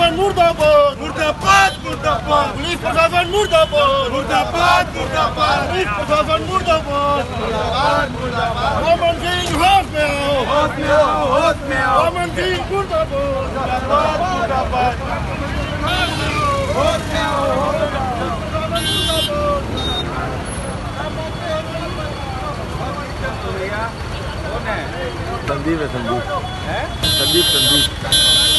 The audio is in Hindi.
प्रशासन मुर्दाबाद मुर्दाबाद मुर्दाबाद पुलिस प्रशासन मुर्दाबाद मुर्दाबाद मुर्दाबाद पुलिस प्रशासन मुर्दाबाद मुर्दाबाद मुर्दाबाद रमन सिंह होश में आओ होश में आओ होश में आओ रमन सिंह मुर्दाबाद मुर्दाबाद मुर्दाबाद होश में आओ संदीप है संदीप संदीप संदीप